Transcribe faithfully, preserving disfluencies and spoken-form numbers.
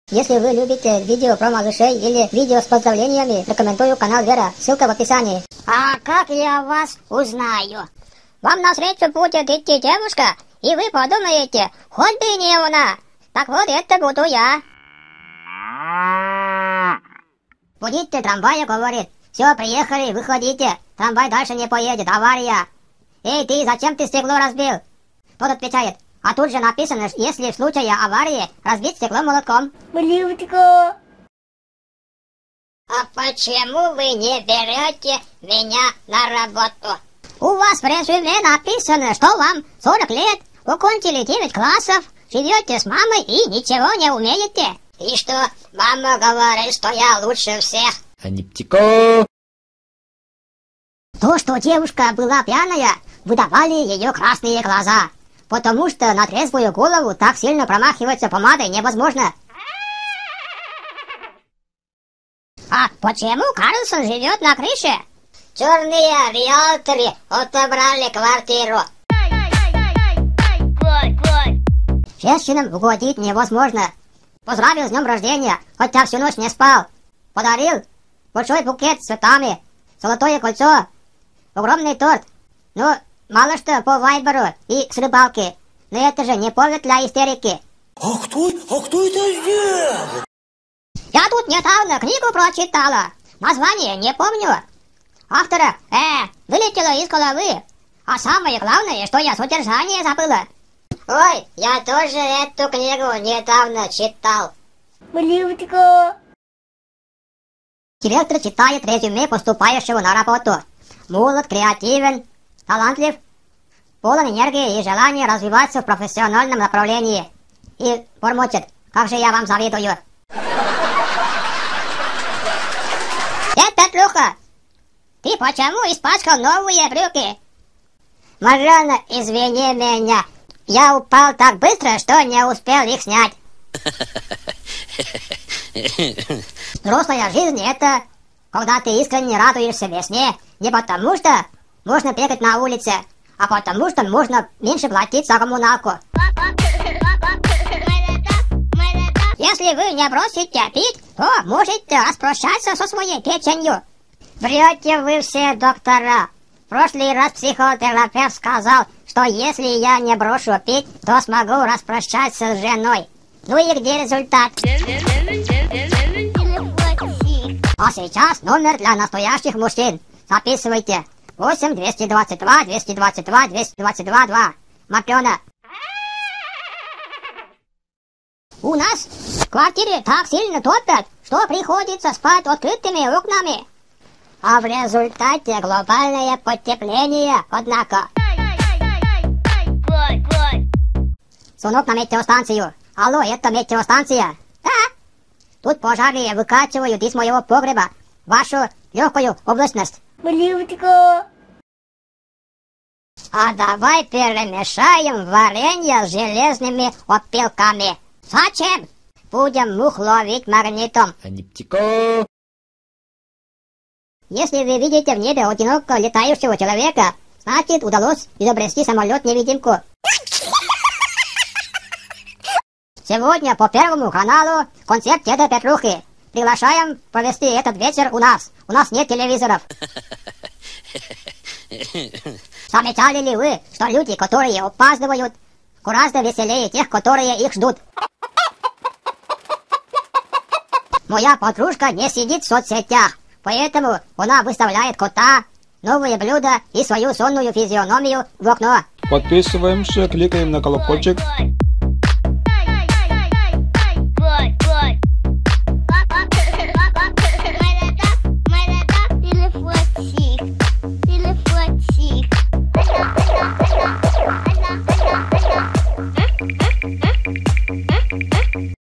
Если вы любите видео про малышей или видео с поздравлениями, рекомендую канал Вера. Ссылка в описании. А как я вас узнаю? Вам навстречу будет идти девушка, и вы подумаете, хоть бы не она. Так вот, это буду я. Водитель трамвая говорит: все, приехали, выходите. Трамвай дальше не поедет, авария. Эй, ты, зачем ты стекло разбил? Тот отвечает: а тут же написано, если в случае аварии разбить стекло молотком. Блюдко. А почему вы не берете меня на работу? У вас в резюме написано, что вам сорок лет, окончили девять классов, живете с мамой и ничего не умеете. И что мама говорит, что я лучше всех. Аниптико. То, что девушка была пьяная, выдавали ее красные глаза. Потому что на трезвую голову так сильно промахиваться помадой невозможно. А почему Карлсон живет на крыше? Черные риэлторы отобрали квартиру. Женщинам угодить невозможно. Поздравил с днем рождения, хотя всю ночь не спал. Подарил большой букет с цветами, золотое кольцо, огромный торт. Ну, мало что по вайберу и с рыбалки. Но это же не повод для истерики. А кто, а кто это сделал? Я тут недавно книгу прочитала. Название не помню. Автора, э, вылетело из головы. А самое главное, что я содержание забыла. Ой, я тоже эту книгу недавно читал. Блюдко. Директор читает резюме поступающего на работу. Молод, креативен, талантлив, полон энергии и желания развиваться в профессиональном направлении. И бормочет: как же я вам завидую. Э, Петлюха, ты почему испачкал новые брюки? Марьяна, извини меня. Я упал так быстро, что не успел их снять. Взрослая жизнь — это когда ты искренне радуешься весне, не потому что можно бегать на улице, а потому что можно меньше платить за коммуналку. Если вы не бросите пить, то можете распрощаться со своей печенью. Врете вы все, доктора. В прошлый раз психотерапевт сказал, что если я не брошу пить, то смогу распрощаться с женой. Ну и где результат? А сейчас номер для настоящих мужчин. Записывайте. восемь двести двадцать два двести двадцать два двести двадцать два два. Матрёна. У нас в квартире так сильно топят, что приходится спать открытыми окнами. А в результате глобальное потепление, однако. Звонок на метеостанцию. Алло, это метеостанция? Да. Тут пожарные выкачивают из моего погреба вашу легкую облачность. Блюдко. А давай перемешаем варенье с железными опилками. Зачем? Будем мух ловить магнитом. Аниптико. Если вы видите в небе одиноко летающего человека, значит, удалось изобрести самолет-невидимку. Сегодня по Первому каналу концерт Деда Петрухи. Приглашаем провести этот вечер у нас. У нас нет телевизоров. Замечали ли вы, что люди, которые опаздывают, гораздо веселее тех, которые их ждут? Моя подружка не сидит в соцсетях, поэтому она выставляет кота, новые блюда и свою сонную физиономию в окно. Подписываемся, кликаем на колокольчик.